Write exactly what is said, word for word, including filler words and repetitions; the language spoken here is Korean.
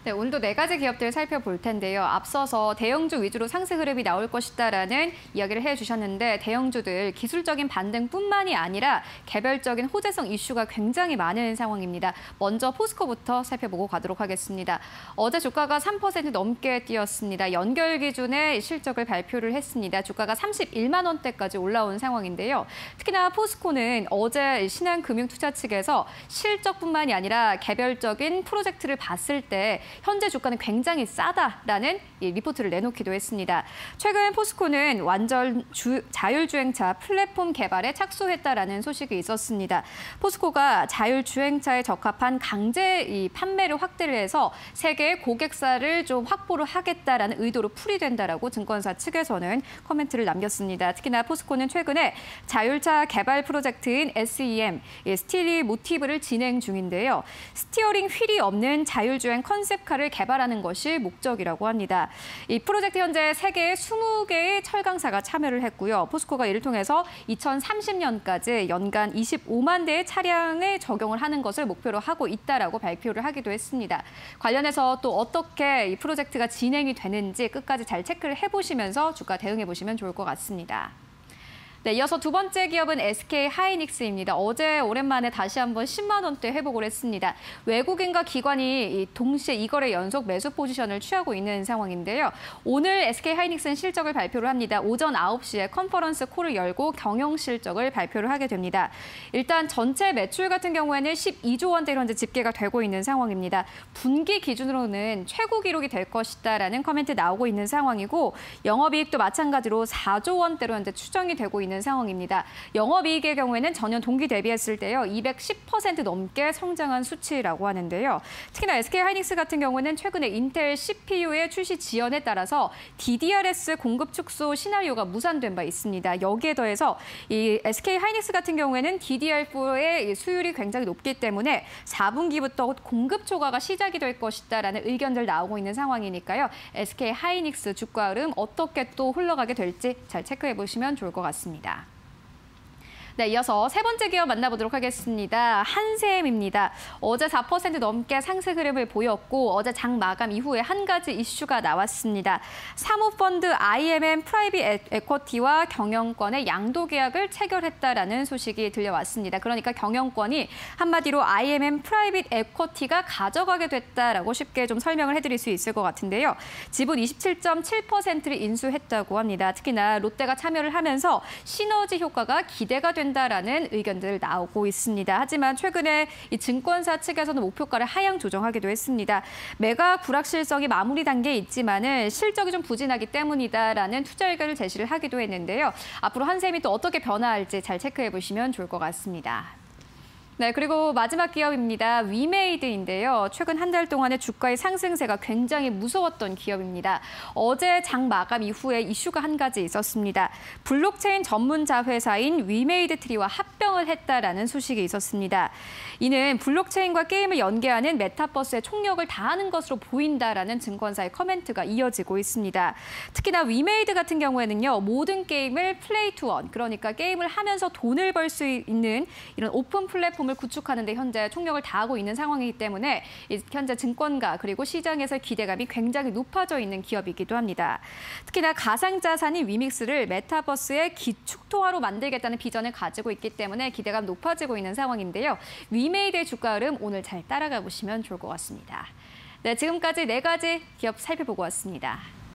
네, 오늘도 네 가지 기업들 살펴볼 텐데요. 앞서서 대형주 위주로 상승 흐름이 나올 것이다라는 이야기를 해주셨는데 대형주들 기술적인 반등뿐만이 아니라 개별적인 호재성 이슈가 굉장히 많은 상황입니다. 먼저 포스코부터 살펴보고 가도록 하겠습니다. 어제 주가가 삼 퍼센트 넘게 뛰었습니다. 연결 기준의 실적을 발표를 했습니다. 주가가 삼십일만 원대까지 올라온 상황인데요. 특히나 포스코는 어제 신한금융투자 측에서 실적뿐만이 아니라 개별적인 프로젝트를 봤을 때 현재 주가는 굉장히 싸다라는 리포트를 내놓기도 했습니다. 최근 포스코는 완전 주, 자율주행차 플랫폼 개발에 착수했다라는 소식이 있었습니다. 포스코가 자율주행차에 적합한 강제 이 판매를 확대를 해서 세계의 고객사를 좀 확보를 하겠다라는 의도로 풀이된다라고 증권사 측에서는 코멘트를 남겼습니다. 특히나 포스코는 최근에 자율차 개발 프로젝트인 에스이엠, 스틸리 모티브를 진행 중인데요. 스티어링 휠이 없는 자율주행 컨셉카를 개발하는 것이 목적이라고 합니다. 이 프로젝트 현재 세계 스무 개의 철강사가 참여를 했고요. 포스코가 이를 통해서 이천삼십 년까지 연간 이십오만 대의 차량에 적용을 하는 것을 목표로 하고 있다라고 발표를 하기도 했습니다. 관련해서 또 어떻게 이 프로젝트가 진행이 되는지 끝까지 잘 체크를 해보시면서 주가 대응해 보시면 좋을 것 같습니다. 네, 이어서 두 번째 기업은 에스케이하이닉스입니다. 어제 오랜만에 다시 한번 십만 원대 회복을 했습니다. 외국인과 기관이 동시에 이거래 연속 매수 포지션을 취하고 있는 상황인데요. 오늘 에스케이하이닉스는 실적을 발표를 합니다. 오전 아홉 시에 컨퍼런스 콜을 열고 경영 실적을 발표를 하게 됩니다. 일단 전체 매출 같은 경우에는 십이조 원대로 현재 집계가 되고 있는 상황입니다. 분기 기준으로는 최고 기록이 될 것이다라는 코멘트 나오고 있는 상황이고 영업이익도 마찬가지로 사조 원대로 현재 추정이 되고 있는 상황입니다. 영업이익의 경우에는 전년 동기 대비했을 때요. 이백십 퍼센트 넘게 성장한 수치라고 하는데요. 특히나 에스케이하이닉스 같은 경우는 최근에 인텔 씨피유의 출시 지연에 따라서 디디알에스 공급 축소 시나리오가 무산된 바 있습니다. 여기에 더해서 이 에스케이하이닉스 같은 경우에는 디디알사의 수율이 굉장히 높기 때문에 사 분기부터 공급 초과가 시작이 될 것이다라는 의견들 나오고 있는 상황이니까요. 에스케이하이닉스 주가 흐름 어떻게 또 흘러가게 될지 잘 체크해 보시면 좋을 것 같습니다. 네, 이어서 세 번째 기업 만나보도록 하겠습니다. 한샘입니다. 어제 사 퍼센트 넘게 상승 흐름을 보였고 어제 장 마감 이후에 한 가지 이슈가 나왔습니다. 사모펀드 아이엠엠 프라이빗 에쿼티와 경영권의 양도 계약을 체결했다라는 소식이 들려왔습니다. 그러니까 경영권이 한마디로 아이엠엠 프라이빗 에쿼티가 가져가게 됐다라고 쉽게 좀 설명을 해드릴 수 있을 것 같은데요. 지분 이십칠 점 칠 퍼센트를 인수했다고 합니다. 특히나 롯데가 참여를 하면서 시너지 효과가 기대가 된다. 다라는 의견들 나오고 있습니다. 하지만 최근에 이 증권사 측에서는 목표가를 하향 조정하기도 했습니다. 매각 불확실성이 마무리 단계에 있지만은 실적이 좀 부진하기 때문이다라는 투자 의견을 제시를 하기도 했는데요. 앞으로 한샘이 또 어떻게 변화할지 잘 체크해 보시면 좋을 것 같습니다. 네, 그리고 마지막 기업입니다. 위메이드인데요. 최근 한 달 동안의 주가의 상승세가 굉장히 무서웠던 기업입니다. 어제 장 마감 이후에 이슈가 한 가지 있었습니다. 블록체인 전문자 회사인 위메이드트리와 합병을 했다라는 소식이 있었습니다. 이는 블록체인과 게임을 연계하는 메타버스의 총력을 다하는 것으로 보인다라는 증권사의 커멘트가 이어지고 있습니다. 특히나 위메이드 같은 경우에는요. 모든 게임을 플레이 투 원, 그러니까 게임을 하면서 돈을 벌 수 있는 이런 오픈 플랫폼 을 구축하는 데 현재 총력을 다하고 있는 상황이기 때문에 현재 증권가 그리고 시장에서의 기대감이 굉장히 높아져 있는 기업이기도 합니다. 특히나 가상자산인 위믹스를 메타버스의 기축통화로 만들겠다는 비전을 가지고 있기 때문에 기대감 높아지고 있는 상황인데요. 위메이드의 주가 흐름 오늘 잘 따라가 보시면 좋을 것 같습니다. 네, 지금까지 네 가지 기업 살펴보고 왔습니다.